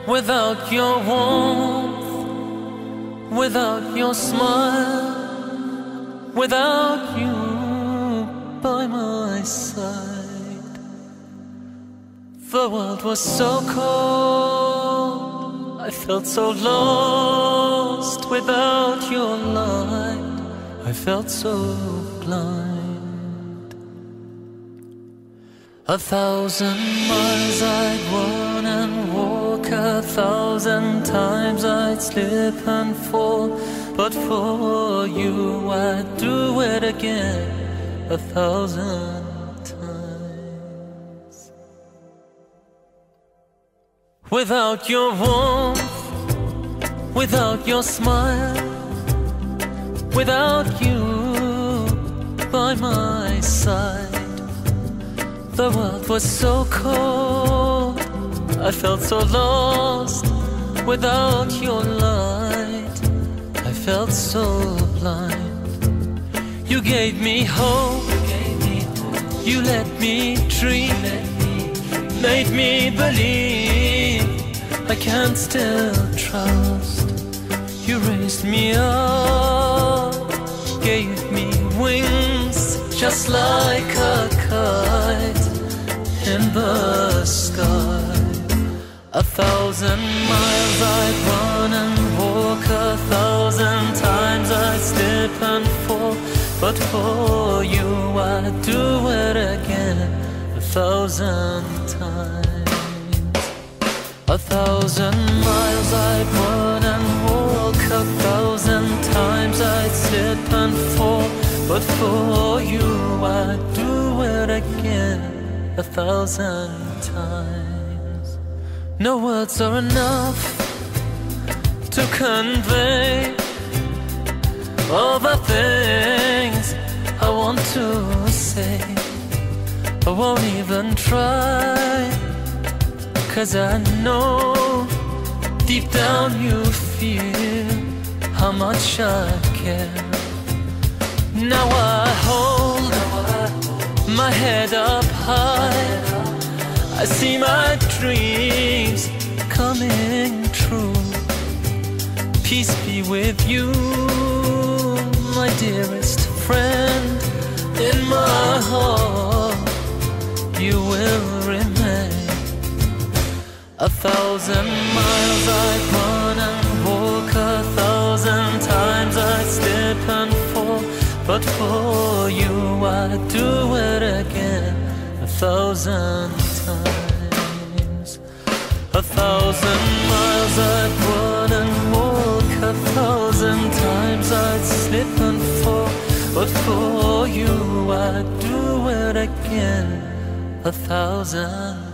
Without your warmth, without your smile, without you by my side, the world was so cold, I felt so lost. Without your light, I felt so blind. 1,000 miles I'd run and walk, 1,000 times I'd slip and fall, but for you I'd do it again 1,000 times. Without your warmth, without your smile, without you by my side, the world was so cold, I felt so lost. Without your light, I felt so blind. You gave me hope, you let me dream, made me believe I can still trust. You raised me up, gave me wings, just like a kite in the sky. 1,000 miles I'd run and walk, 1,000 times I'd slip and fall, but for you I'd do it again 1,000 times. 1,000 miles I'd run and walk, 1,000 times I'd slip and fall, but for you I'd do it again 1,000 times. No words are enough to convey all the things I want to say. I won't even try, 'cause I know deep down you feel how much I care. Now I hold my head up high, I see my dreams coming true. Peace be with you, my dearest friend. In my heart you will remain. 1,000 miles I'd run and walk, 1,000 times I'd slip and fall, but for you I'd do it again 1,000 times. 1,000 miles I'd run and walk, 1,000 times I'd slip and fall, but for you I'd do it again 1,000